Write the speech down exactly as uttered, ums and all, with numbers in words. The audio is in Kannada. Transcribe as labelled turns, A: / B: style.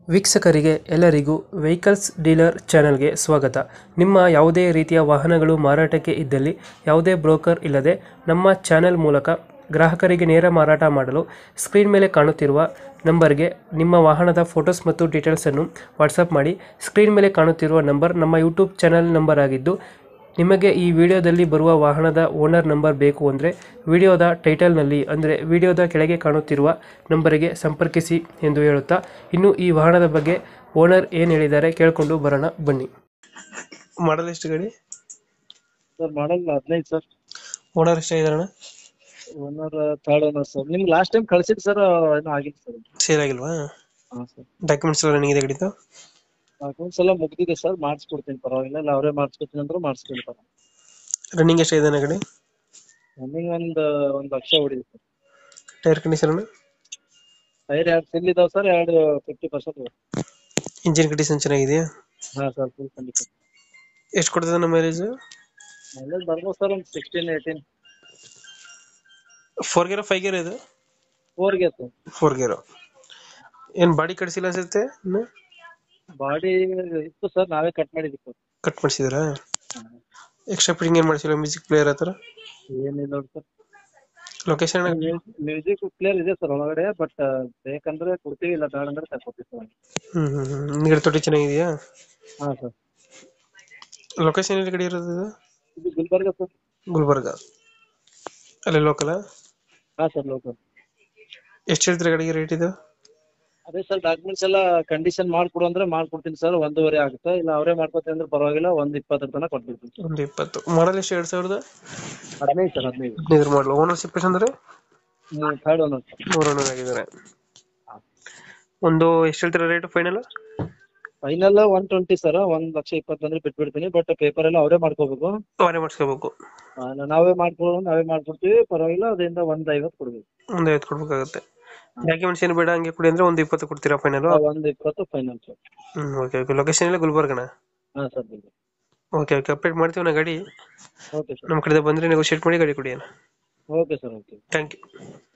A: ವೀಕ್ಷಕರಿಗೆ ಎಲ್ಲರಿಗೂ ವೆಹಿಕಲ್ಸ್ ಡೀಲರ್ ಚಾನೆಲ್ಗೆ ಸ್ವಾಗತ. ನಿಮ್ಮ ಯಾವುದೇ ರೀತಿಯ ವಾಹನಗಳು ಮಾರಾಟಕ್ಕೆ ಇದ್ದಲ್ಲಿ ಯಾವುದೇ ಬ್ರೋಕರ್ ಇಲ್ಲದೆ ನಮ್ಮ ಚಾನೆಲ್ ಮೂಲಕ ಗ್ರಾಹಕರಿಗೆ ನೇರ ಮಾರಾಟ ಮಾಡಲು ಸ್ಕ್ರೀನ್ ಮೇಲೆ ಕಾಣುತ್ತಿರುವ ನಂಬರ್ಗೆ ನಿಮ್ಮ ವಾಹನದ ಫೋಟೋಸ್ ಮತ್ತು ಡೀಟೇಲ್ಸನ್ನು ವಾಟ್ಸಪ್ ಮಾಡಿ. ಸ್ಕ್ರೀನ್ ಮೇಲೆ ಕಾಣುತ್ತಿರುವ ನಂಬರ್ ನಮ್ಮ ಯೂಟ್ಯೂಬ್ ಚಾನೆಲ್ ನಂಬರ್ ಆಗಿದ್ದು, ನಿಮಗೆ ಈ ವಿಡಿಯೋದಲ್ಲಿ ಬರುವ ವಾಹನದ ಓನರ್ ನಂಬರ್ ಬೇಕು ಅಂದರೆ ವಿಡಿಯೋದ ಟೈಟಲ್ನಲ್ಲಿ ಅಂದರೆ ವಿಡಿಯೋದ ಕೆಳಗೆ ಕಾಣುತ್ತಿರುವ ನಂಬರಿಗೆ ಸಂಪರ್ಕಿಸಿ ಎಂದು ಹೇಳುತ್ತಾ, ಇನ್ನು ಈ ವಾಹನದ ಬಗ್ಗೆ ಓನರ್ ಏನು ಹೇಳಿದ್ದಾರೆ ಕೇಳಿಕೊಂಡು ಬರೋಣ ಬನ್ನಿ. ಮಾಡಲ್ ಎಷ್ಟು ಗಾಡಿ?
B: ಸರ್ ಮಾಡಲ್ ಹದಿನೈದು ಸರ್.
A: ಓನರ್ ಎಷ್ಟಾಗಿದಾರಣ?
B: Owner third owner sir. ನಿಮ್ಗೆ ಲಾಸ್ಟ್ ಟೈಮ್ ಕಳ್ಸಿದ್ದು ಸರ್, ಏನೂ ಆಗಿಲ್ಲ ಸರ್.
A: ಸೇಲ್ ಆಗಿಲ್ವಾ?
B: ಹಾಂ ಸರ್.
A: ಡಾಕ್ಯುಮೆಂಟ್ಸ್ ಎಲ್ಲ ರನ್ನಿಂಗ್ ಇದೆ ಗಾಡಿದು?
B: ಅಕೌಂಟ್ಸ್ ಎಲ್ಲ ಮುಗ್ದಿದೆ ಸರ್, ಮಾಡಿಸ್ಕೊಡ್ತೀನಿ ಪರವಾಗಿಲ್ಲ. ಇಲ್ಲ ಅವರೇ ಮಾಡಿಸ್ಕೊತೀನಿ ಅಂದ್ರೆ ಮಾಡಿಸ್ತೀನಿ ಸರ್.
A: ರನ್ನಿಂಗ್ ಎಷ್ಟಾಗಿದೆ ಗಾಡಿ?
B: ರನ್ನಿಂಗ್ ಒಂದು ಒಂದು ಲಕ್ಷ ಹೊಡಿದೆ ಸರ್.
A: Tyre condition?
B: ಟೈರ್ ಎರಡು ಸಿಲ್ ಇದಾವೆ ಸರ್, ಎರಡು ಫಿಫ್ಟಿ ಪರ್ಸೆಂಟ್.
A: ಇಂಜಿನ್ ಕಂಡೀಷನ್ ಚೆನ್ನಾಗಿದೆಯಾ?
B: ಹಾಂ ಸರ್, ಫುಲ್ ಕಂಡೀಷನ್.
A: ಎಷ್ಟು ಕೊಡ್ತದೆ ನಮ್ಮ ಮೈಲೇಜ್?
B: ಮೈಲೇಜ್ ಬರ್ಬೋದು ಸರ್, ಒಂದು sixteen eighteen.
A: Four gear five gear ಇದು?
B: ಫೋರ್ಗೆ ಸರ್.
A: ಫೋರ್ ಗೇರು. ಏನು ಬಾಡಿ ಕಟ್ಸಿಲ್ಲ ಅನ್ಸುತ್ತೆ ಇನ್ನು?
B: ಬಾಡಿ ಇತ್ತು ಸರ್, ನಾವೇ ಕಟ್ ಮಾಡಿದ್ವಿ ಸರ್.
A: ಕಟ್ ಮಾಡಿಸಿದ್ರಾ? ಎಕ್ಸ್ಟ್ರಾ ಫಿಟ್ಟಿಂಗ್ ಏನು ಮಾಡಿಸಿಲ್ಲ? ಮ್ಯೂಸಿಕ್ ಪ್ಲೇಯರ್ ಹತ್ರ
B: ಏನಿಲ್ಲ ನೋಡಿ ಸರ್.
A: ಲೊಕೇಶನ್?
B: ಮ್ಯೂಸಿಕ್ ಪ್ಲೇಯರ್ ಇದೆ ಸರ್ ಒಳಗಡೆ, ಬಟ್ ಬೇಕಂದ್ರೆ ಕೊಡ್ತೀವಿ, ಇಲ್ಲ ಬೇಡ ಅಂದ್ರೆ ತಗೊತೀವಿ ಸರ್.
A: ಹ್ಮ್ ಹ್ಮ್ ಹ್ಮ್ ಹಿಂದ್ಗಡೆ ತೊಟ್ಟಿ ಚೆನ್ನಾಗಿದೆಯಾ?
B: ಹಾಂ ಸರ್.
A: ಲೊಕೇಶನ್ ಎಲ್ಲಿ ಗಾಡಿ ಇರೋದು ಇದು?
B: ಇದು ಗುಲ್ಬರ್ಗ ಸರ್.
A: ಗುಲ್ಬರ್ಗ ಅಲ್ಲೇ ಲೋಕಲ್?
B: ಹಾಂ ಸರ್, ಲೋಕಲ್.
A: ಎಷ್ಟು ಹೇಳ್ತೀರಾ ಗಾಡಿಗೆ ರೇಟ್ ಇದು?
B: ಅದೇ ಸರ್, ಡಾಕ್ಯುಮೆಂಟ್ಸ್ ಎಲ್ಲ ಕಂಡೀಷನ್ ಮಾಡ್ಕೊಡು ಅಂದ್ರೆ ಮಾಡ್ಕೊಡ್ತೀನಿ ಸರ್. ಒಂದೂವರೆ ಆಗುತ್ತೆ, ಇಲ್ಲ ಅವರೇ ಮಾಡ್ಕೊತೀನಿ ಅಂದ್ರೆ ಪರವಾಗಿಲ್ಲ, ಒಂದು ಇಪ್ಪತ್ತರ ತನಕ ಕೊಟ್ಬಿಡ್ತೀನಿ ಸರ್.
A: ಒಂದು ಇಪ್ಪತ್ತು. ಮಾಡಲ್ ಎಷ್ಟು? ಎರಡು ಸಾವಿರದ
B: ಹದಿನೈದು ಸರ್, ಹದಿನೈದು.
A: ಹದಿನೈದು ಮಾಡಲು. ಓನರ್ಶಿಪ್ ಎಷ್ಟು ಅಂದ್ರೆ?
B: Third owner sir.
A: ಮೂರು ಓನರ್ ಆಗಿದ್ದಾರೆ. ಒಂದು ಎಷ್ಟು ಹೇಳ್ತೀರಾ rate final?
B: Final one twenty sir, ಒಂದ್ ಲಕ್ಷ ಇಪ್ಪತ್ತಂದ್ರೆ ಬಿಟ್ಬಿಡ್ತೀನಿ. ಬಟ್ ಪೇಪರ್ ಎಲ್ಲ ಅವರೇ ಮಾಡ್ಕೋಬೇಕು.
A: ಅವರೇ ಮಾಡಿಸ್ಕೋಬೇಕು?
B: ನಾವೇ ಮಾಡ್ಕೊ ನಾವೇ ಮಾಡ್ಕೊಡ್ತೀವಿ, ಪರವಾಗಿಲ್ಲ. ಅದರಿಂದ ಒಂದ್ ಐವತ್ತು ಕೊಡ್ಬೇಕು.
A: ಒಂದು ಐವತ್ತು ಕೊಡ್ಬೇಕಾಗುತ್ತೆ. ಡಾಕ್ಯುಮೆಂಟ್ಸ್ ಏನು ಬೇಡ ಹಂಗೆ ಕೊಡಿ ಅಂದ್ರೆ ಒಂದು ಇಪ್ಪತ್ತು ಕೊಡ್ತೀರಾ ಫೈನಲ್?
B: ಒಂದ್ ಇಪ್ಪತ್ತು final sir.
A: Hmm okay okay. Location ಎಲ್ಲ ಗುಲ್ಬರ್ಗನ?
B: ಹಾಂ ಸರ್.
A: ಓಕೆ ಓಕೆ, ಅಪ್ಡೇಟ್ ಮಾಡ್ತೀವಿ ನಾ ಗಾಡಿ.
B: Okay sir.
A: ನಮ್ಮ ಕಡೆ ಬಂದರೆ ನೆಗೋಷಿಯೇಟ್ ಮಾಡಿ ಗಾಡಿ ಕೊಡಿ ಅಣ್ಣ.
B: Okay sir, okay.
A: Thank you.